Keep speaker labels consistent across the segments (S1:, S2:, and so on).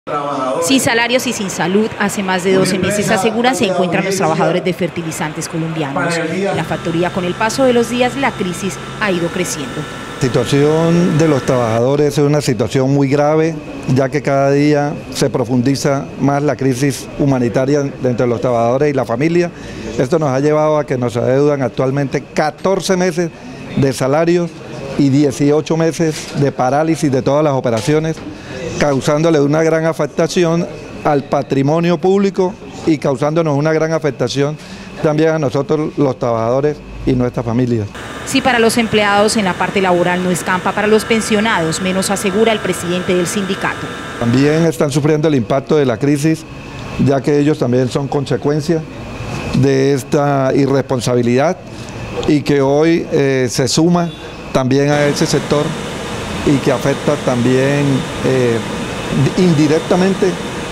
S1: Sin salarios y sin salud, hace más de 12 meses, aseguran, se encuentran los trabajadores de fertilizantes colombianos. En la factoría, con el paso de los días, la crisis ha ido creciendo.
S2: La situación de los trabajadores es una situación muy grave, ya que cada día se profundiza más la crisis humanitaria entre los trabajadores y la familia. Esto nos ha llevado a que nos adeudan actualmente 14 meses de salarios y 18 meses de parálisis de todas las operaciones, causándole una gran afectación al patrimonio público y causándonos una gran afectación también a nosotros los trabajadores y nuestras familias.
S1: Si para los empleados en la parte laboral no escampa, para los pensionados menos, asegura el presidente del sindicato.
S2: También están sufriendo el impacto de la crisis, ya que ellos también son consecuencia de esta irresponsabilidad y que hoy se suma también a ese sector y que afecta también indirectamente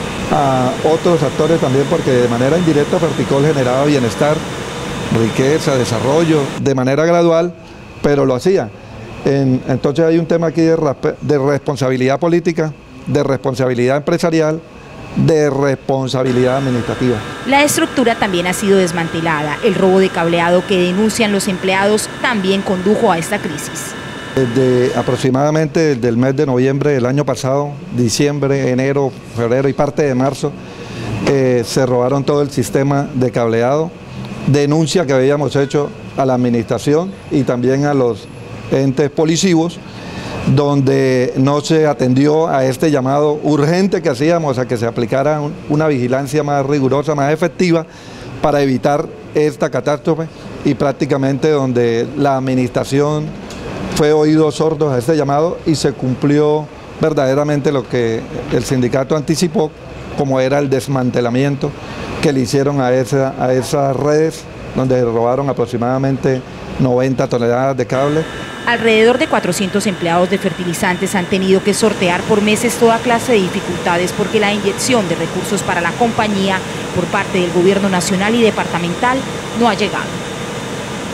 S2: a otros actores también, porque de manera indirecta Ferticol generaba bienestar, riqueza, desarrollo, de manera gradual, pero lo hacía. Entonces hay un tema aquí de responsabilidad política, de responsabilidad empresarial, de responsabilidad administrativa. La
S1: estructura también ha sido desmantelada. El robo de cableado que denuncian los empleados también condujo a esta crisis.
S2: Desde aproximadamente desde el mes de noviembre del año pasado, diciembre, enero, febrero y parte de marzo, se robaron todo el sistema de cableado. Denuncia que habíamos hecho a la administración y también a los entes policivos, donde no se atendió a este llamado urgente que hacíamos a que se aplicara una vigilancia más rigurosa, más efectiva, para evitar esta catástrofe, y prácticamente donde la administración fue oídos sordos a este llamado y se cumplió verdaderamente lo que el sindicato anticipó, como era el desmantelamiento que le hicieron a esas redes, donde robaron aproximadamente 90 toneladas de cable.
S1: Alrededor de 400 empleados de fertilizantes han tenido que sortear por meses toda clase de dificultades porque la inyección de recursos para la compañía por parte del gobierno nacional y departamental no ha llegado.